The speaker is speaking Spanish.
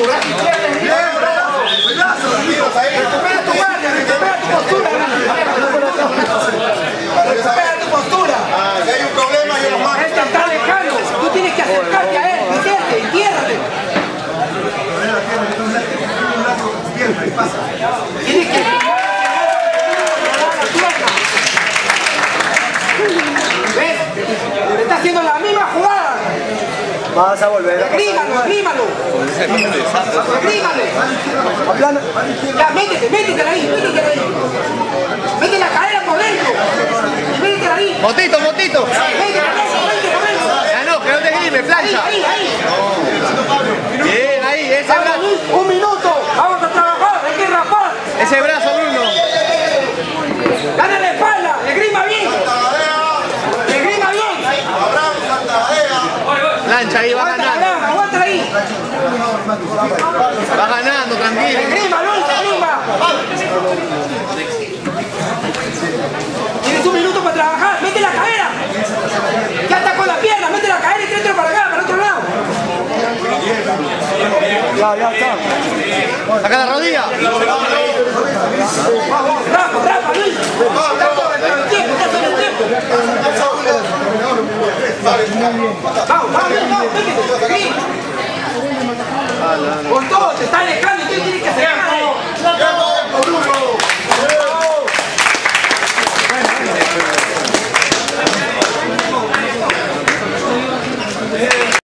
Recupera tu postura. Si hay un problema, yo lo mato. Él te está dejando. Tú tienes que acercarte a él, meterte, entiérrate. Tienes que... ¿Ves? Te está haciendo la misma jugada. Vas a volver. Agrímalo. Agrímalo. Ya, métete ahí. Mete la cadera por dentro. Métete ahí. Motito. Métete por dentro. Ya no, que no te gime, plancha. Ahí. Bien, ahí, ese Vamos, brazo. Luis, 1 minuto. Vamos a trabajar. Hay que rapar. Ese brazo, Bruno. Gana la espalda. Esgrima bien. Plancha ahí, va ganando. Aguántala ahí. Va ganando, tranquilo. Esgrima, Luis, esgrima. Tienes 1 minuto para trabajar. Mete la cadera. Ya está con la pierna. Mete la cadera y tráetelo para acá, para el otro lado. Ya está. Saca la rodilla. Rafa, Luis. Está sobre el tiempo. Vamos, métete. Por todo, te está